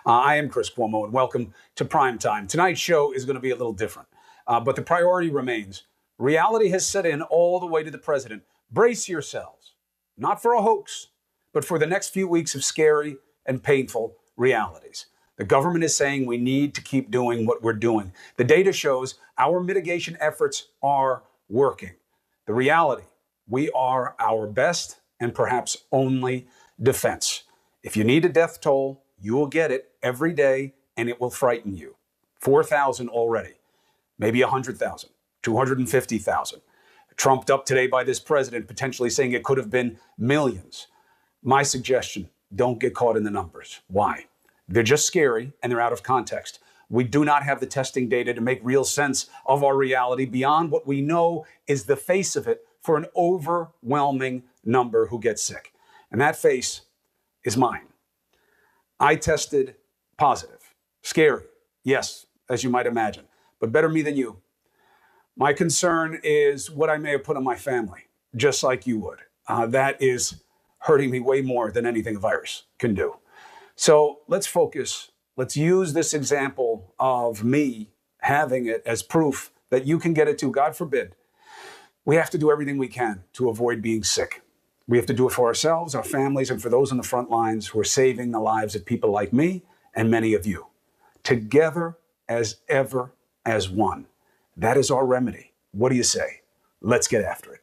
I am Chris Cuomo, and welcome to Prime Time. Tonight's show is going to be a little different, but the priority remains. Reality has set in all the way to the president. Brace yourselves, not for a hoax, but for the next few weeks of scary and painful realities. The government is saying we need to keep doing what we're doing. The data shows our mitigation efforts are working. The reality, we are our best and perhaps only defense. If you need a death toll, you will get it every day, and it will frighten you. 4,000 already, maybe 100,000, 250,000. Trumped up today by this president, potentially saying it could have been millions. My suggestion, don't get caught in the numbers. Why? They're just scary, and they're out of context. We do not have the testing data to make real sense of our reality beyond what we know is the face of it for an overwhelming number who get sick. And that face is mine. I tested positive. Scary, yes, as you might imagine, but better me than you. My concern is what I may have put on my family, just like you would. That is hurting me way more than anything a virus can do. So let's focus. Let's use this example of me having it as proof that you can get it too. God forbid. We have to do everything we can to avoid being sick. We have to do it for ourselves, our families, and for those on the front lines who are saving the lives of people like me and many of you. Together as ever as one. That is our remedy. What do you say? Let's get after it.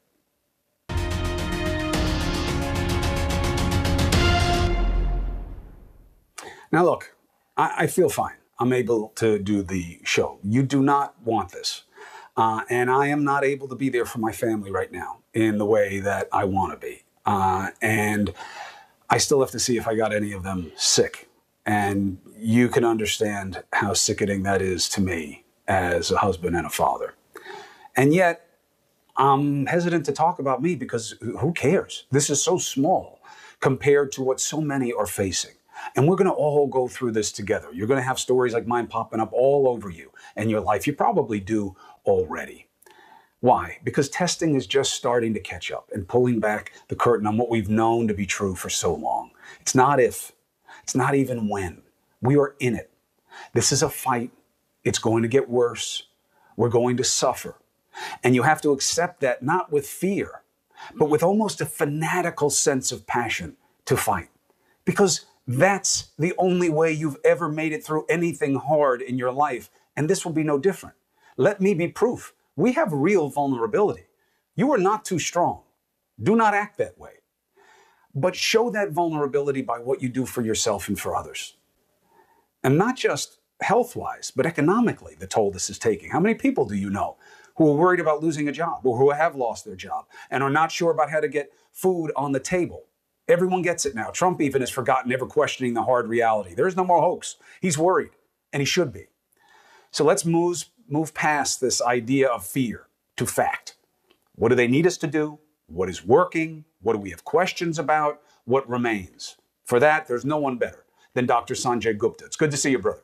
Now look, I feel fine. I'm able to do the show. You do not want this. And I am not able to be there for my family right now in the way that I want to be. And I still have to see if I got any of them sick. And you can understand how sickening that is to me as a husband and a father. And yet, I'm hesitant to talk about me because who cares? This is so small compared to what so many are facing. And we're going to all go through this together. You're going to have stories like mine popping up all over you and your life. You probably do already. Why? Because testing is just starting to catch up and pulling back the curtain on what we've known to be true for so long. It's not if, it's not even when. We are in it. This is a fight. It's going to get worse. We're going to suffer. And you have to accept that not with fear, but with almost a fanatical sense of passion to fight. Because that's the only way you've ever made it through anything hard in your life. And this will be no different. Let me be proof. We have real vulnerability. You are not too strong. Do not act that way. But show that vulnerability by what you do for yourself and for others. And not just health-wise, but economically, the toll this is taking. How many people do you know who are worried about losing a job or who have lost their job and are not sure about how to get food on the table? Everyone gets it now. Trump even has forgotten ever questioning the hard reality. There is no more hoax. He's worried, and he should be. So let's move past this idea of fear to fact. What do they need us to do? What is working? What do we have questions about? What remains? For that, there's no one better than Dr. Sanjay Gupta. It's good to see you, brother.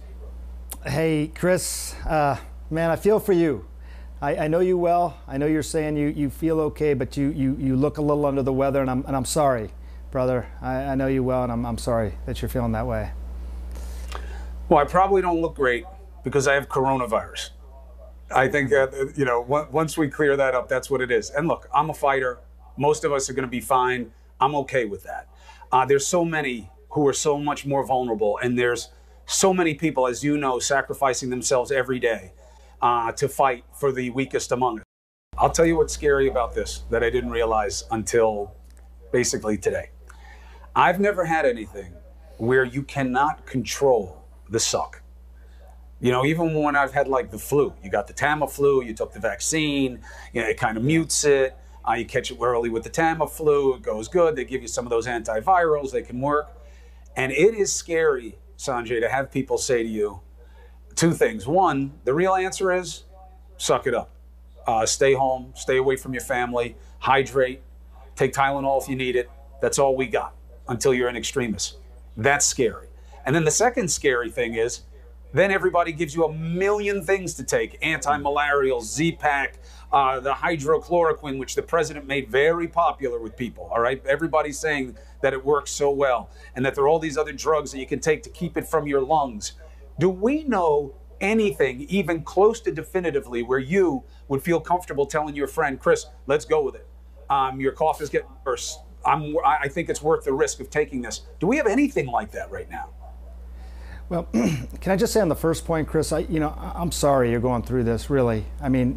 Hey, Chris, man, I feel for you. I know you well. I know you're saying you feel okay, but you look a little under the weather, and I'm sorry, brother. I know you well, and I'm sorry that you're feeling that way. Well, I probably don't look great because I have coronavirus. I think, once we clear that up, that's what it is. And look, I'm a fighter. Most of us are going to be fine. I'm okay with that. There's so many who are so much more vulnerable, and there's so many people, as you know, sacrificing themselves every day to fight for the weakest among us. I'll tell you what's scary about this that I didn't realize until basically today. I've never had anything where you cannot control the suck. You know, even when I've had like the flu, you got the Tamiflu, you took the vaccine, it kind of mutes it. You catch it early with the Tamiflu, it goes good. They give you some of those antivirals, they can work. And it is scary, Sanjay, to have people say to you two things. One, the real answer is suck it up. Stay home, stay away from your family, hydrate, take Tylenol if you need it. That's all we got until you're an extremist. That's scary. And then the second scary thing is, then everybody gives you a million things to take. Anti-malarial, Z-Pack, the hydrochloroquine, which the president made very popular with people, all right? Everybody's saying that it works so well, and that there are all these other drugs that you can take to keep it from your lungs. Do we know anything even close to definitively where you would feel comfortable telling your friend, Chris, let's go with it? Your cough is getting worse. I think it's worth the risk of taking this. Do we have anything like that right now? Well, can I just say on the first point, Chris, I'm sorry you're going through this, really. I mean,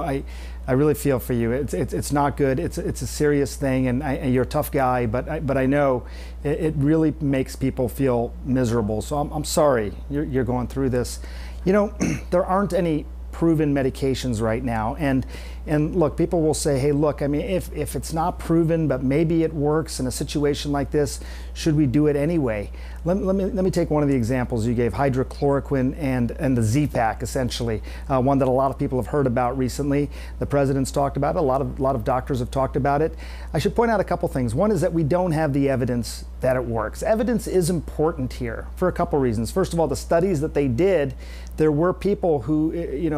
I really feel for you. It's not good. It's a serious thing, and you're a tough guy, but I know it really makes people feel miserable. So I'm sorry you're going through this. There aren't any proven medications right now, and look, people will say, hey, look, I mean, if it's not proven but maybe it works in a situation like this, should we do it anyway? Let me take one of the examples you gave, hydrochloroquine and the Z-Pak, essentially, one that a lot of people have heard about recently. The president's talked about it. A lot of doctors have talked about it. I should point out a couple things. One is that we don't have the evidence that it works. Evidence is important here for a couple reasons. First of all, the studies that they did, there were people who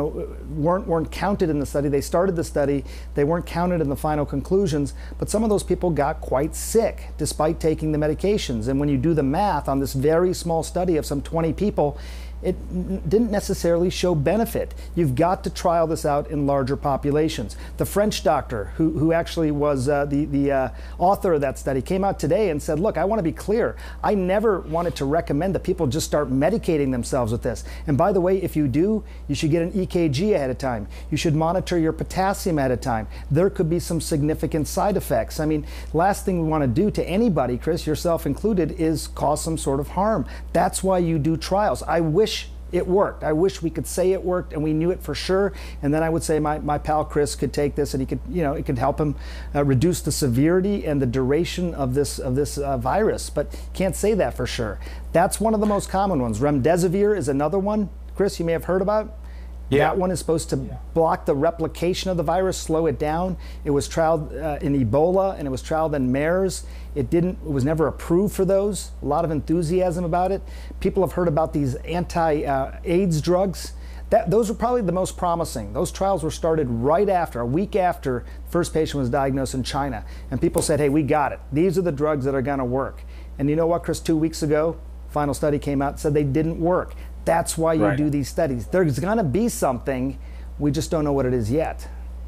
weren't counted in the study. They started the study, they weren't counted in the final conclusions, but some of those people got quite sick despite taking the medications. And when you do the math on this very small study of some 20 people, it didn't necessarily show benefit. You've got to trial this out in larger populations. The French doctor who actually was the author of that study came out today and said, look, I want to be clear. I never wanted to recommend that people just start medicating themselves with this. And by the way, if you do, you should get an EKG ahead of time. You should monitor your potassium ahead of time. There could be some significant side effects. I mean, last thing we want to do to anybody, Chris, yourself included, is cause some sort of harm. That's why you do trials. I wish it worked. I wish we could say it worked and we knew it for sure. And then I would say my pal Chris could take this and he could, it could help him reduce the severity and the duration of this virus. But can't say that for sure. That's one of the most common ones. Remdesivir is another one. Chris, you may have heard about. Yeah. That one is supposed to block the replication of the virus, slow it down. It was trialed in Ebola and it was trialed in MERS. It was never approved for those. A lot of enthusiasm about it. People have heard about these anti-AIDS drugs. Those are probably the most promising. Those trials were started right after, a week after the first patient was diagnosed in China. And people said, hey, we got it. These are the drugs that are going to work. And you know what, Chris, 2 weeks ago, final study came out and said they didn't work. That's why you do these studies. There's going to be something. We just don't know what it is yet.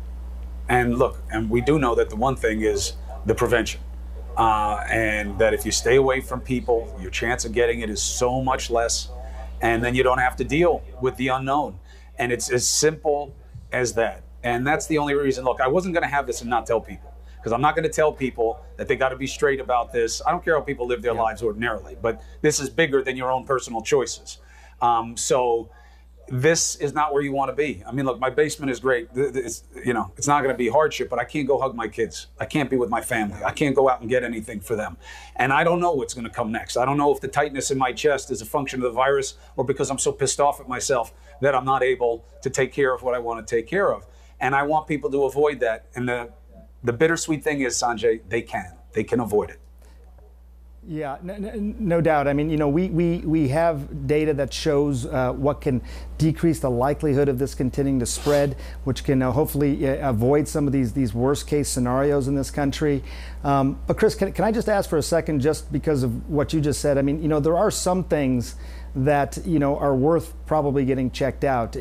And look, and we do know that the one thing is the prevention. And that if you stay away from people, your chance of getting it is so much less. And then you don't have to deal with the unknown. And it's as simple as that. And that's the only reason. Look, I wasn't going to have this and not tell people. Because I'm not going to tell people that they got to be straight about this. I don't care how people live their lives ordinarily. But this is bigger than your own personal choices. So this is not where you want to be. I mean, look, my basement is great. It's not going to be hardship, but I can't go hug my kids. I can't be with my family. I can't go out and get anything for them. And I don't know what's going to come next. I don't know if the tightness in my chest is a function of the virus or because I'm so pissed off at myself that I'm not able to take care of what I want to take care of. And I want people to avoid that. And the bittersweet thing is, Sanjay, they can avoid it. Yeah, no doubt. I mean, we have data that shows what can decrease the likelihood of this continuing to spread, which can hopefully avoid some of these worst case scenarios in this country. But Chris, can I just ask for a second, just because of what you just said? I mean, there are some things that are worth probably getting checked out.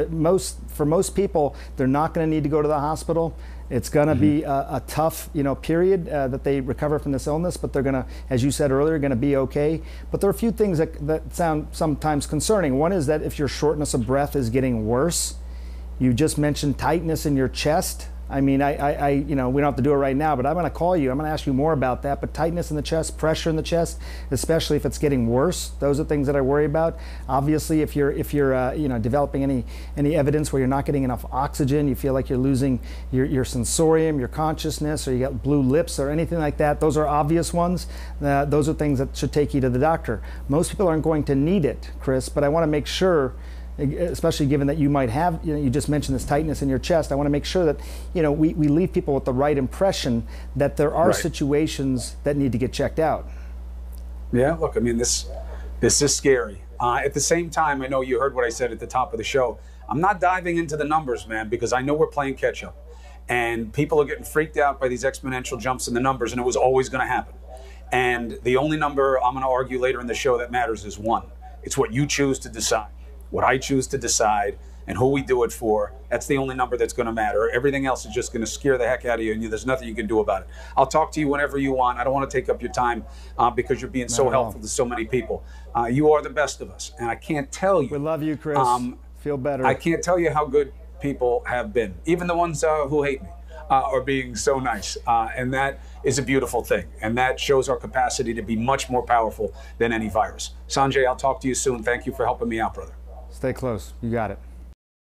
For most people, they're not going to need to go to the hospital. It's going to be a tough, period that they recover from this illness, but they're going to, as you said earlier, going to be okay. But there are a few things that sound sometimes concerning. One is that if your shortness of breath is getting worse, you just mentioned tightness in your chest. I mean, we don't have to do it right now, but I'm going to call you. I'm going to ask you more about that. But tightness in the chest, pressure in the chest, especially if it's getting worse, those are things that I worry about. Obviously, if you're developing any evidence where you're not getting enough oxygen, you feel like you're losing your sensorium, your consciousness, or you got blue lips or anything like that, those are obvious ones. Those are things that should take you to the doctor. Most people aren't going to need it, Chris, but I want to make sure, especially given that you might have, you just mentioned this tightness in your chest. I want to make sure that, we leave people with the right impression that there are situations that need to get checked out. Yeah, look, I mean, this is scary. At the same time, I know you heard what I said at the top of the show. I'm not diving into the numbers, man, because I know we're playing catch up. And people are getting freaked out by these exponential jumps in the numbers, and it was always going to happen. And the only number I'm going to argue later in the show that matters is one. It's what you choose to decide, what I choose to decide, and who we do it for. That's the only number that's going to matter. Everything else is just going to scare the heck out of you, and there's nothing you can do about it. I'll talk to you whenever you want. I don't want to take up your time because you're being so helpful to so many people. You are the best of us, and I can't tell you. We love you, Chris. Feel better. I can't tell you how good people have been, even the ones who hate me. Are being so nice. And that is a beautiful thing. And that shows our capacity to be much more powerful than any virus. Sanjay, I'll talk to you soon. Thank you for helping me out, brother. Stay close. You got it.